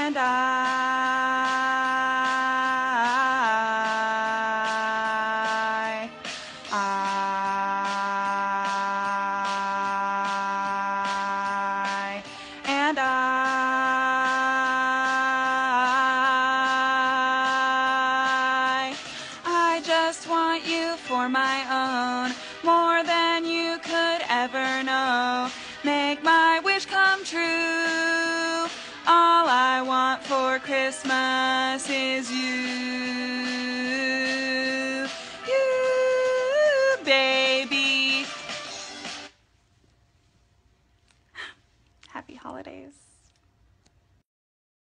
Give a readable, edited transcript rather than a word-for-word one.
And I just want you for my own, more than you could ever know. Make my wish come true. All I want for Christmas is you.